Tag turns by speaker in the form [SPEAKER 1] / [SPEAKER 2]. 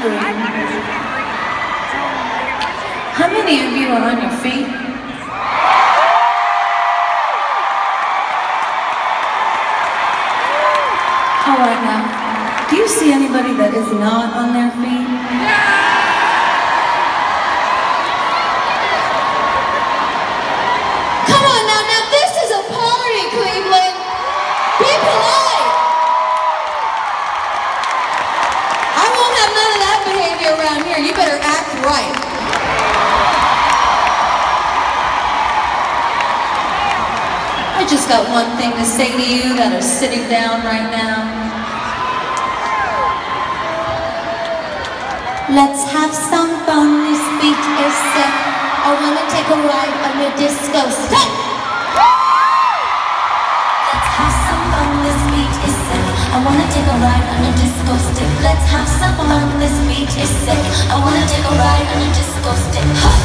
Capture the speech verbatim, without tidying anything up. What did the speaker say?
[SPEAKER 1] Exactly. How many of you are on your feet? All right now, do you see anybody that is not on their feet? Come on now, now this is a party, Cleveland. Be polite. I won't have none of that behavior around here. You better act right. I just got one thing to say to you that are sitting down right now. Let's have some fun, this beat is sick. I wanna take a ride on your disco stick. Let's have some fun, this beat is sick. I wanna take a ride on your disco stick. Let's have some fun, this beat is sick. I wanna take a ride on your disco stick.